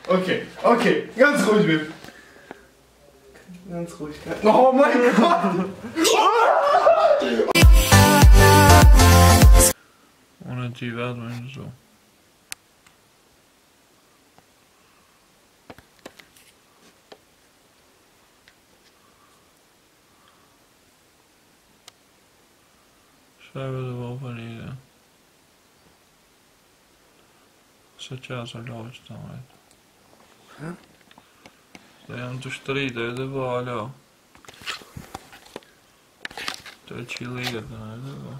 Okay, ganz ruhig, Babe. Ganz ruhig. Oh mein Gott! Ohne die werden so. Schreibe det var i det. Så jag så lågt då. Så jag inte strider det var då. Det är chilligt det var.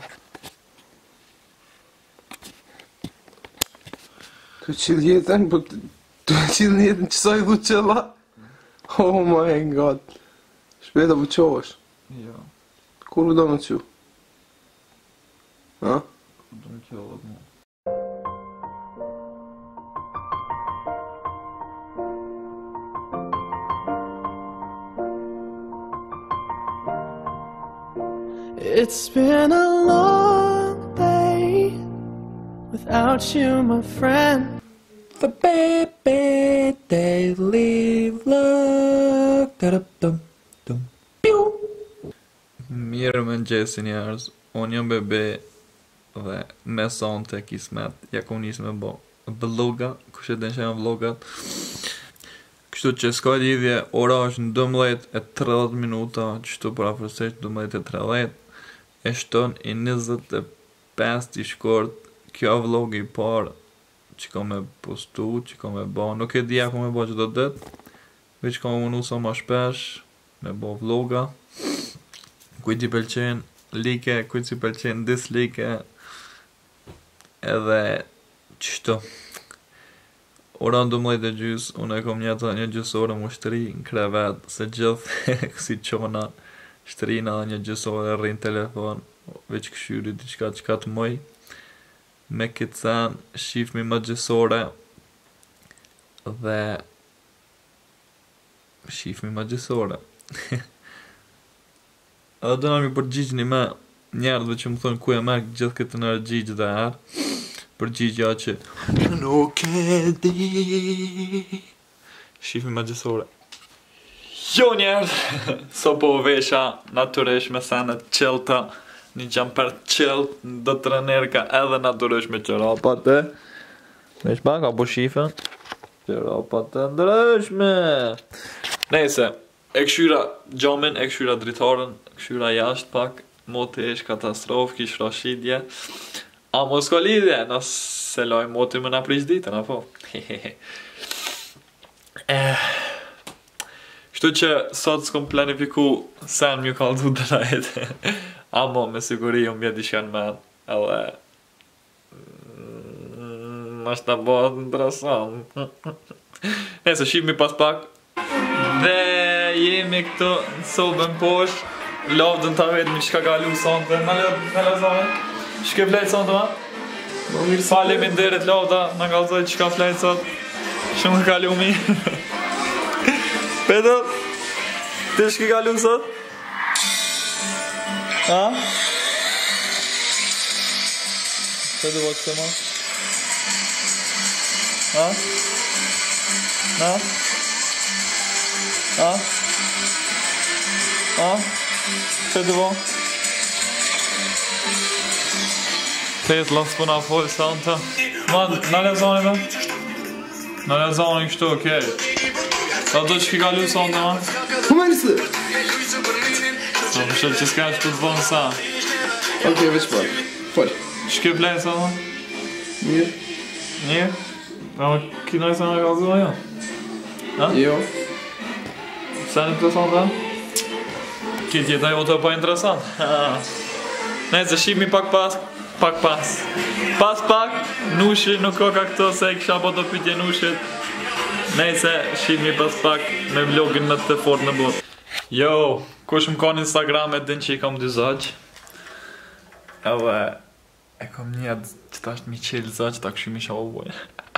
Du chillieten, du chillieten, që i dhu qëlla? Oh my god. Shpeta po qohesh. Ja. Kur u do në qu? Ha? De kör nu. It's been a long day without you, my friend. The baby they leave luck. Dum. Mirë më ngjesin njerëz. Unë jam bebe dhe me sonte kismet ja ku nis me bo vloga, kush e den që janë vlogat. Kështu që s'ka lidhje, ora është në 12:30 minuta, qështu për afërsisht 12:30, e shton i 25 i shkort, kjo vlog i parë që ka me postu, që ka me bo, nuk e dhja ku me bo çdo ditë, veç ka unu sa ma shpesh, me bo vloga, kujt i pëlqen like, kujt i pëlqen dislike, edhe qështu. Ora në 12:30, unë e kom një gjysore më shtri në krevet, se gjithë kësi qona shtrina një gjysore rrin telefon, veç këshyri diçka që ka të moj, me këtë sen shifmi më gjysore, dhe shifmi më gjysore. Edhe do na mi përgjigjni me njerëzve që më thonë ku e merr gjithë këtë energji çdo herë. Përgjigja që nuk e di. Shifmi më gjysore. Jo njerëz, so po vesha natyrisht me senet qelta, një jumper qelt, do të trenerka edhe natyrisht me qerapat e. Veç baka po shifen. Qerapat e ndryshme. Nejse. E këshyra gjomin, e këshyra dritarën, këshyra jashtë pak, moti ish katastrofë, kish rashidje. A mos ka lidhje, nëse loj moti më na prish ditën, apo? Kështu që sot s'kom planifiku sen m'ju kaldu drejt. Amo me siguri unë bje dishen me, edhe është të bëhet interesant. Nese, shifmi pas pak. Dhe jemi këtu në sobën posh, lavdën të vetëmi që ka galu sonte, me lezojnë, që ke flejtë sonte ma? Faleminderit lavda, me galzoj që ka flejtë sot, shumë ka galu mi. Pedo, ti që ke galu sot? Ha? Pedo, vë këtë ma? Ha? Ha? Ha? Ha? Që të bo? Tesla s'puna folë santa. Man, në lezoni me? Në lezoni kështu, okej. Ta do që ki kalu santa, man? Ku me nësë? So, më shëllë që s'ka që të bënë sa. Okej, veç pak. Fol. Që ke plejnë sa, man? Mirë. Mirë? Pa më kinoj sa në kalzua, jo? Ha? Jo. Sa në interesant, ha? Këtë jetaj o të pa interesant. Nejse, shimi pak pas. Pas, nushi nuk ka ka këto se e kisha po të pytje nushit. Nejse, shimi pas pak me vlogin me të fort në bot. Jo, kush më ka në Instagram e din që i kam dy zaq. Edhe, e kam njët që ta është mi qelë zaq, ta këshim isha ovoj.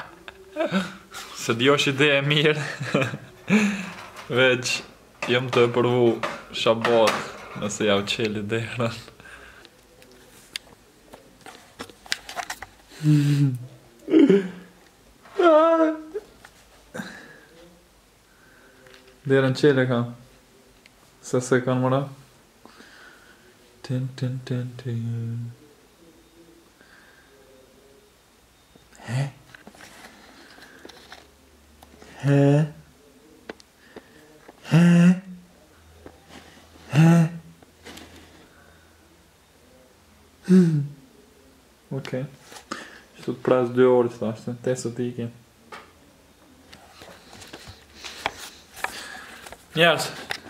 Se di është ide e mirë. Veç, jem të e përvu shabat nëse ja u qeli derën. Det är en chile kan. Så kan man då. Tin. Окей. Тут праз 2 ore thashtë, te sot ikin. Njerës,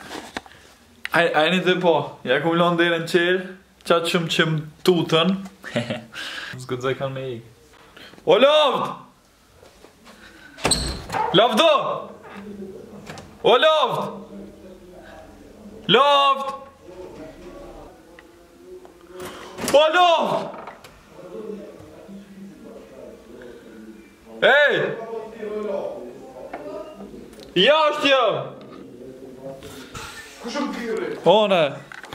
a jeni të po, ja ku lon dhe në qelë, qatë që më tutën. Zgëdzaj kanë me ikë. O lovd! Lovdo! O lovd! Lovd! O lovd! Ej! Jashtë jam! O ne!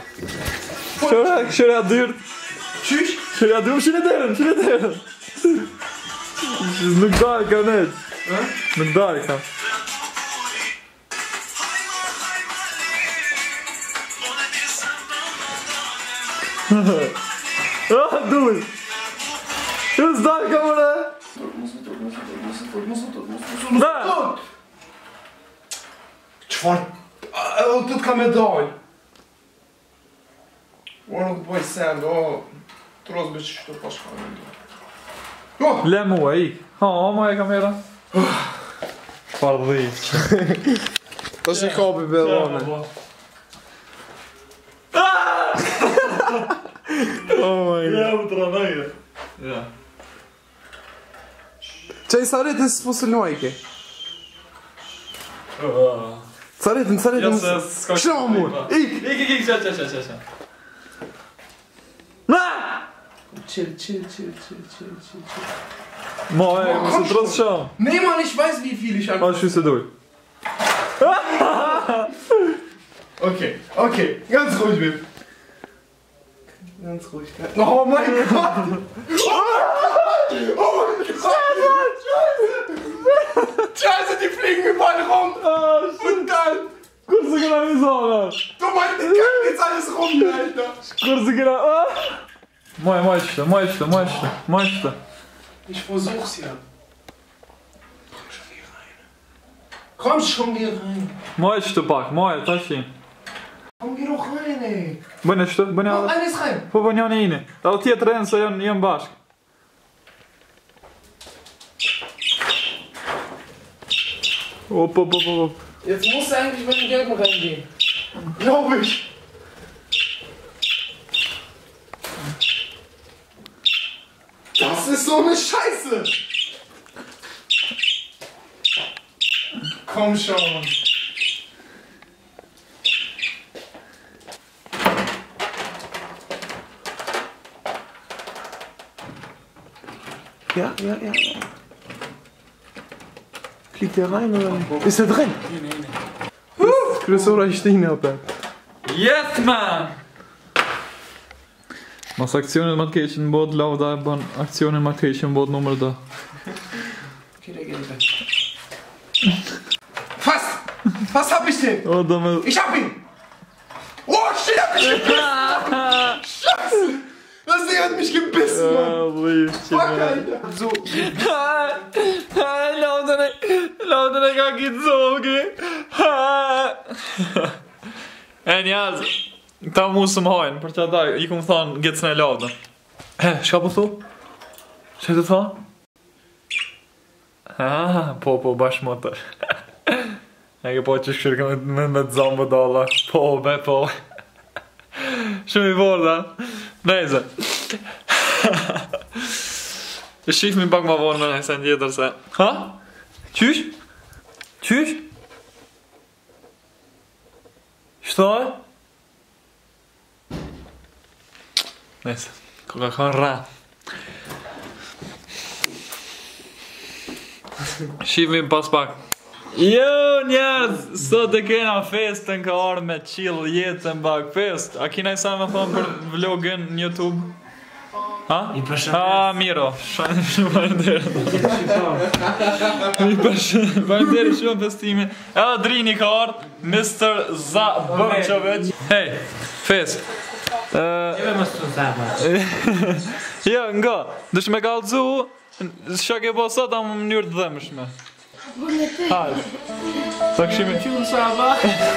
Shëra dyrt! Qysh? Shëra dyrt, shëra derën! Nuk dalë ka net! Nuk dalë ka! Ah, duj! Jus dalë ka mëre! Da! Qfar? Edhe të ka medalj. O nuk bëj send, o të rozbe që shtu pas ka medalj. Le mua, ik. Ha, ma e kamera. Fardhi. Ta që kapi bedane. Oh my god. Ja, u tranajë. Ja. Qaj sa rritën së posë lojke? Sa rritën? Kështë në mur? Ik! Ik, qa. Na! Chill. Ma e, më se trotz shumë. Nee man, ich weiß wie viel ich A, habe. shu se duj. Okay, ganz ruhig bin. Ganz ruhig. Oh mein Gott! Oh mein Gott! Scheiße, die fliegen überall rum! Und dann... Kurse gëna mi zona. Du meinst, die können jetzt alles rum, Alter! Kurse gëna... Moj qëtë. Ich versuch's ja. Komm schon, geh rein. Moj qëtë pak, tashi. Komm, geh doch rein, ey. Bëne qëtë, bëne Komm, adhe. eines rein. Po bënë janë ine. Edhe tjetë rënë se janë bashkë. Op. Jetzt musst du eigentlich mit dem Gelben reingehen. Glaube ich. Das ist so eine Scheiße. Komm schon. Ja. Fliegt der rein oder nicht? Ist er drin? Nee. Kryesura i shtinë atë. Yes, man! Mas aksionin më të keqin në botë, Lavda e bën aksionin më të keqin në botë numër 2. Was hab ich denn? O, do me... Ich hab ihn! Oh, shit, hab ich gebissen! Scheiße! Das Ding hat mich gebissen, Mann! Fuck, Alter! So. Lavda e ka kitë zogi! E njerëz, këta mu së më hajnë, për që ata i ku më thonë gëtës në Lavda. Shka po thu? Që të thonë? Po, bashkë motër. E ke po që shkërë me të zombë dolla. Po. Shumë i vorda. Nejze. Shifmi pak ma vonë me nëjse në tjetër se. Ha? Qysh? Shtoj? Nejse. Ko ka kanë ra. Shifmi pas pak. Jo, njerëz, sot e kena festën ka arë me chill jetën bak fest. A kina i sa me thonë për vlogën në YouTube? Ha? Miro. Faleminderit shumë festimin. Edhe Drini ka ardhur, Mr. Zaborçović. Hej, fes. Jo, nga, dush me kallëzu, s'ka ke po sot në mënyrë të dhëmshme. Hajde. Ta këshime qëllë shaba.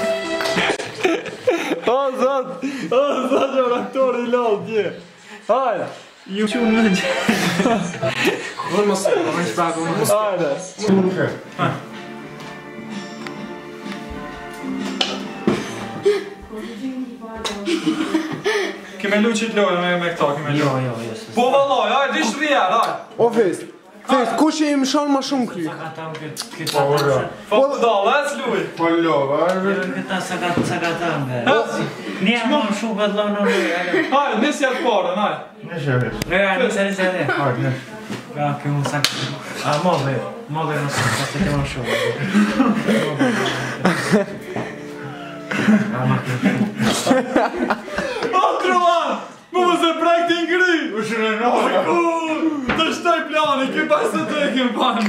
O, zot, që raktor i lau, tje. Hajde. Ju që unë në gjë. Vërë mos, vërë shpako, vërë mos. Hajde. Kime lu qit lojë me këta, kime lu. Jo. Po vallaj, hajde, dish rrjerë, hajde. O fest, kush e më shanë ma shumë kry? Po dalë, e s'luj. Po lova, Këta sakatambe. Një më shumë këtë lo në lojë. Hajde, nisja të parën, hajde. Nisja. Hajde. Ka këmë sakatambe. A, modhe më shumë, pas të këmë shumë. O, Truman! Më se prek t'i ngri! u shënë e nojë. Të shtoj plani, këj pas të të e këmë panë.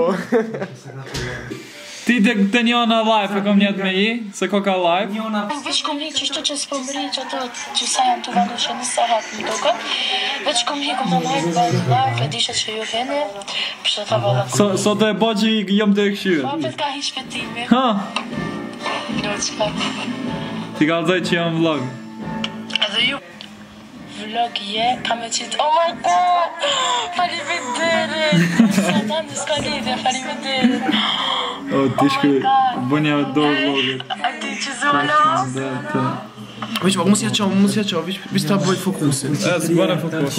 Ti të njona live e kom njetë me i, se ko ka live. Veç kom hi qështu që s'po mëri që ato që sa janë të vandu që nësa hatë në doka. Veç kom hi kom në live, e dishe që ju hene, pështë të valla. Sot e bo që jom të e këshyrë. Papet ka hi shpetimi. Ha, Do që pak. ti ka dhej që jam vlog. Edhe ju. Vlog je, ka me qitë, oh my god, faliminderit. Satan në s'ka lidhje, faliminderit. O, ti shkry, bënja me do vlogit. A ti që zono? Veç pak, mos ja qo, veç ta bëjt fokusin. E, s'bëne fokus.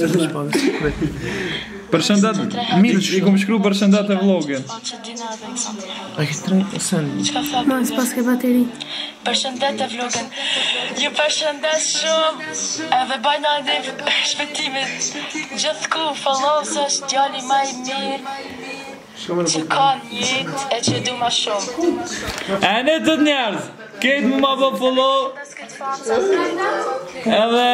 Përshëndet, i kom shkru përshëndet e vlogin. O që dina dhe Aleksandria. A ke tre, sen. Qka thapë? Mas pas ke bateri. Përshëndet e vlogën. Ju përshëndet shumë. Edhe bajna dhe shpetimin. Gjithë ku, follow se është djali ma i mirë. Që ka njët e që du ma shumë. E në të njerëz, ketë më ma bë follow, edhe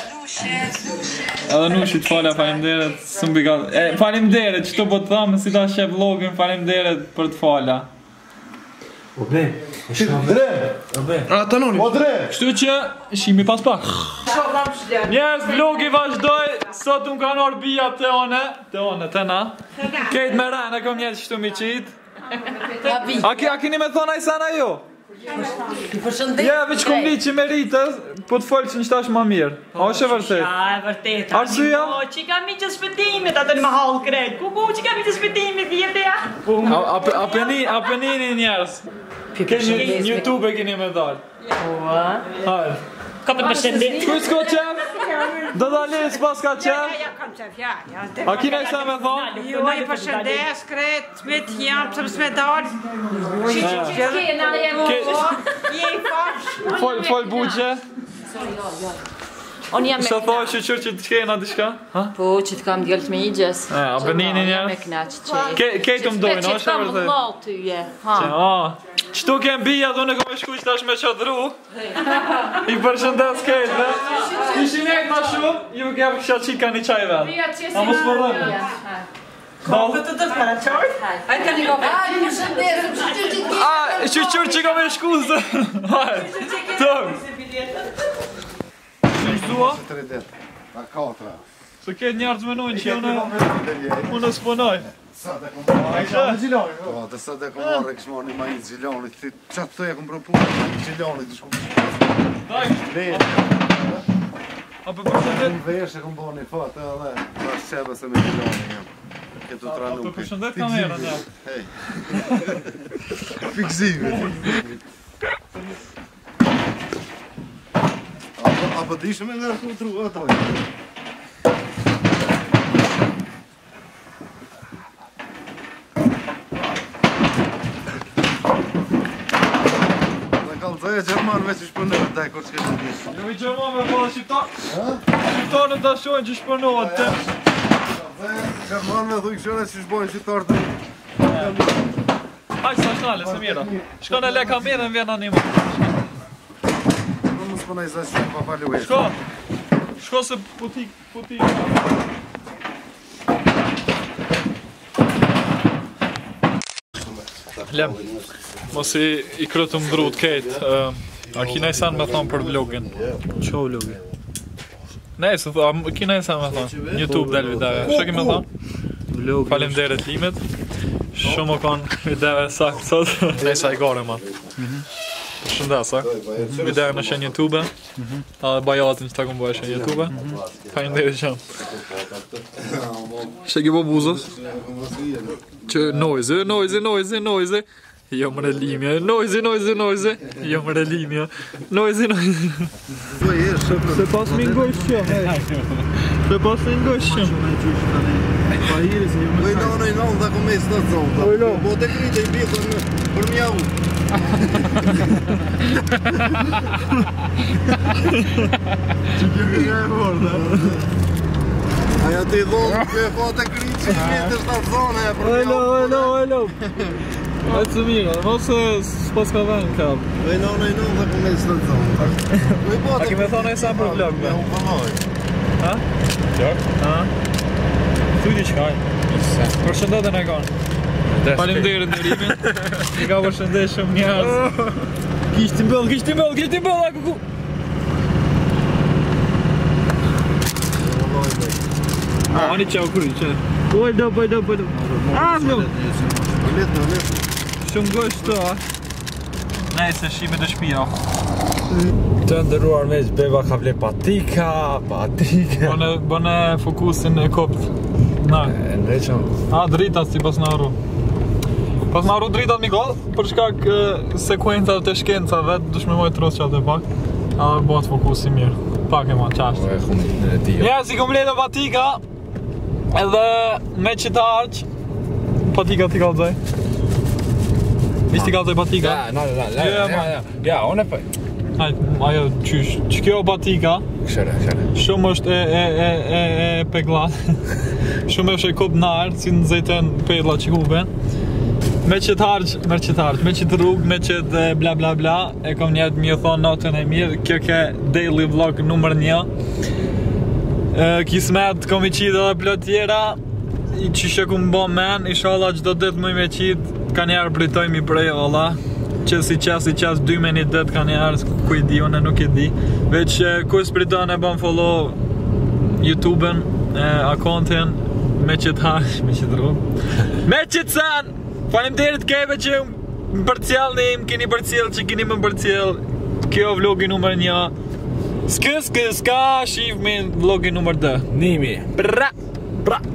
nushit fala, faleminderit, faleminderit, që të po të thamë, si ta shep vlogin, faleminderit për të fala. Obe, e shumë. Obe. A, të noni. Kështu që, shimi pas pak. Njerëz, vlogi vazhdoj, sot unë kanë orë bia të na. Kejt me rana, kom njerëz qështu mi qitë. A kini me thona i sana jo? Ja, veç kom li që me rritës, po të folë që në qëtash ma mirë. A është e vërtet? Ja, e vërtet. Arsuja? Që ka mi që shpëtimit, atë në më halë krejt. Ku që ka mi që shpëtimit, vjetë ja? A penini njerës. Keni YouTube e keni me dalë. Hajde. Ka për përshëndet. Kuj s'ko qef? Do dalë s'pas ka qef? Ja, kam qef, ja. A kina i sa me thonë? Jo, i përshëndes, kret, smit jam, pësëm s'me dalë. Je i fash. Fol buqe? Unë jam me Sa thoi që qërë që të kena diçka? Po, që të kam djelt me i gjes. A penini Me njerës? knaq që... Kejtë më dojnë, a Që është e kam vërtet? vëllau ty je. Qëtu kem bia, do në kom e shku që tash me qadru. I përshëndes kejtëve. Ishin ejtë ma shumë, ju kja kësha qitë ka një qaj vetë. A mos përrëmë. Dhe të të para qartë? A, që qërë që kom e shku zë. Hajde, tëmë. Që dua? A katra. Se ketë njarë të menojnë që unë s'punoj. Po, të sot e kom marrë e kështë marrë një majit gjilonit. Qatë të e kom propune, majit gjilonit, të shku Daj, kështë. a për përshëndet? Unë vesh e kom bo një fatë edhe, pas qebe se me gjilonit jam. Këtu të ranu A për përshëndet kamerën, ja. Hej. Fikzime. Apo dishme nga ku tru ato. Kalëzaj e Gjerman veç i shpënohet, daj kur s'ke të dishë. Jo i Gjerman me bëllë shqiptar. Shqiptarën të ashojnë që shpënohet të. Gjerman me thuj këshone që shbojnë shqiptarë të... Hajë sa shnale, se mira. Shkone le kamerën vjen animo. Në më s'pënaj zë që pa palu e. Shko. Shko se putik. Lem, mos i krytëm drut kejt. A kina i sanë me thonë për vlogin? Qo vlogi? Ne, se thua, kina i sanë me thonë? YouTube del videoja. Shë kemi thonë? Vlogi. Faleminderit Limit. Shumë o kanë videoja saktë sot. Ne sa i gore man. Shëndesa. Videoja në shenë YouTube. A dhe bajatin që ta këmë bëhe shenë YouTube. Faleminderit qëmë. Shë ki po buzës? Që noise. Jo më relimja. Noise. Jo më relimja. Noise. Se pas mi ngojsh që. Se pas me ngojsh që. Pa hiri se jemi. Oj, no, da ku me së të zonë. Po të krite i bjetën për mjau. Që kemi nga e vorda. Aja të i dhonë, po të krite i bjetën së të zonë për mjau. Ojlo. Ajtë së mirë, mos s'pas ka dhenë kap. Oj, no, da ku me së të zonë. A keme thonë e sa për vlog, be? Ha? Vlog? Ha? Thuj di qkaj. Përshëndetën e kanë. Faleminderit në rimin. I ka përshëndet shumë njerëz. Kishti mbëll, a kuku. Ani qau kry, që? Ojdo. Vlo. Shumë gësht të, a? Nejse, shime të shpia. Të ndëruar me që beba ka vle patika. Bëne fokusin e kopt. Na. Ndreqëm. A, dritat si pas në arru. Pas në arru dritat Mikoll, për shkak sekuencat të shkencave, dush me mojtë rosë qatë e pak. A bëhat fokusi mirë. Pak e ma qashtë. Ja, si kom ledo patika, edhe me që të arq, patika t'i kalzoj. Ishtë t'i kalzoj patika? Ja, unë e pëj. Ajo, qysh, që kjo patika, Këshere. shumë është e peglat. Shumë është e kop narë, si në zejten pedla që huben. Me që t'arq, me që t'rrug, me që bla bla bla, e kom njerët mi thonë natën e mirë, kjo ke daily vlog numër 1. Kismet, kom i qitë edhe plot tjera, që shë ku më bo men, inshallah qdo dit më i me qitë, ka njerë pritojmi prej, valla. Që si qas 2 me një det ka njerë, ku i di, une nuk i di. Veç ku spriton e bon follow YouTube-en, akontin, me që t'hash, me që t'rrug. Me që t'san! Faleminderit keve që më përcjellni, më keni përcjell që keni më përcjell. Kjo vlogi numër 1. Ska, shiv me vlogi numër 2. Nimi. Pra.